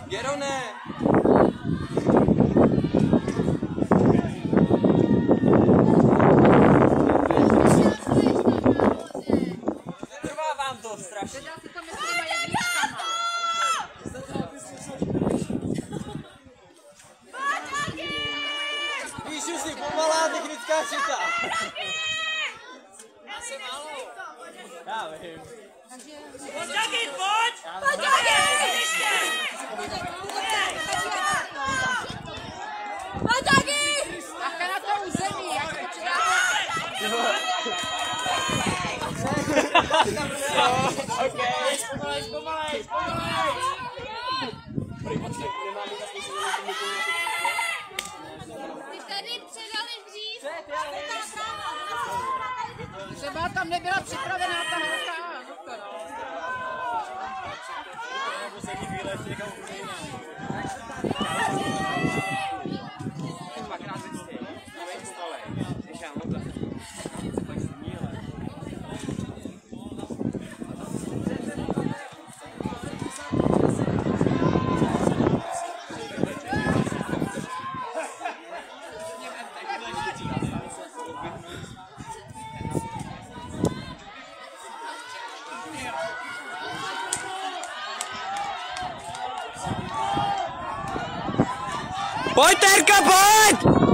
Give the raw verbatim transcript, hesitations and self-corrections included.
Jerone! Trvá vám to strašně. Píšu si pomalá technická čita. Já vím. Pojď, Dagit, pojď! Pojď, Dagit! Pojď, Dagit! Ach, na to území, jak to Okej, zpomalej, zpomalej, zpomalej! Ty tady předali dřív. Třeba tam nebyla připravená ta holka. Pojď, Terka, pojď!